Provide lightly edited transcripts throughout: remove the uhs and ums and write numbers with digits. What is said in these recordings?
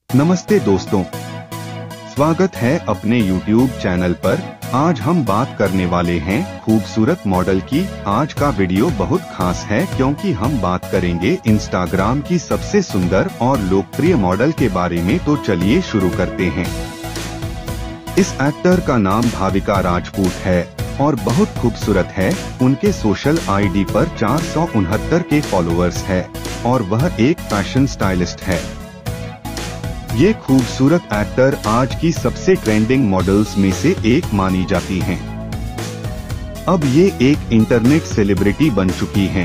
नमस्ते दोस्तों, स्वागत है अपने YouTube चैनल पर। आज हम बात करने वाले हैं खूबसूरत मॉडल की। आज का वीडियो बहुत खास है क्योंकि हम बात करेंगे इंस्टाग्राम की सबसे सुंदर और लोकप्रिय मॉडल के बारे में। तो चलिए शुरू करते हैं। इस एक्टर का नाम भाविका राजपूत है और बहुत खूबसूरत है। उनके सोशल आईडी पर 469 के फॉलोअर्स है और वह एक फैशन स्टाइलिस्ट है। ये खूबसूरत एक्टर आज की सबसे ट्रेंडिंग मॉडल्स में से एक मानी जाती हैं। अब ये एक इंटरनेट सेलिब्रिटी बन चुकी हैं।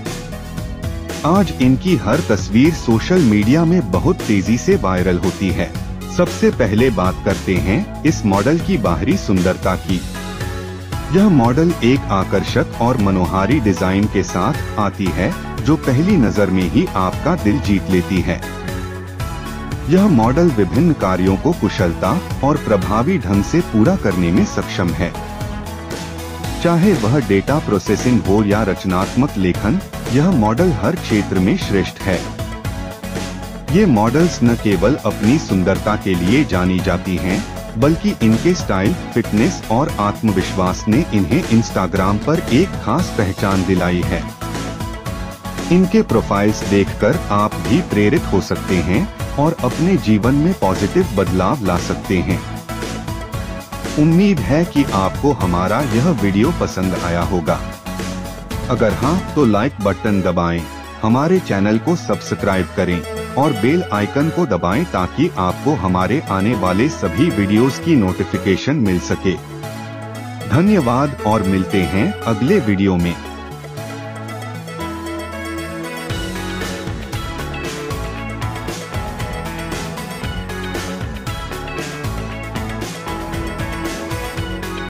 आज इनकी हर तस्वीर सोशल मीडिया में बहुत तेजी से वायरल होती है। सबसे पहले बात करते हैं इस मॉडल की बाहरी सुंदरता की। यह मॉडल एक आकर्षक और मनोहारी डिजाइन के साथ आती है जो पहली नजर में ही आपका दिल जीत लेती है। यह मॉडल विभिन्न कार्यों को कुशलता और प्रभावी ढंग से पूरा करने में सक्षम है। चाहे वह डेटा प्रोसेसिंग हो या रचनात्मक लेखन, यह मॉडल हर क्षेत्र में श्रेष्ठ है। ये मॉडल्स न केवल अपनी सुंदरता के लिए जानी जाती हैं, बल्कि इनके स्टाइल, फिटनेस और आत्मविश्वास ने इन्हें इंस्टाग्राम पर एक खास पहचान दिलाई है। इनके प्रोफाइल्स देखकर आप भी प्रेरित हो सकते हैं और अपने जीवन में पॉजिटिव बदलाव ला सकते हैं। उम्मीद है कि आपको हमारा यह वीडियो पसंद आया होगा। अगर हाँ तो लाइक बटन दबाएं, हमारे चैनल को सब्सक्राइब करें और बेल आइकन को दबाएं ताकि आपको हमारे आने वाले सभी वीडियोस की नोटिफिकेशन मिल सके। धन्यवाद और मिलते हैं अगले वीडियो में।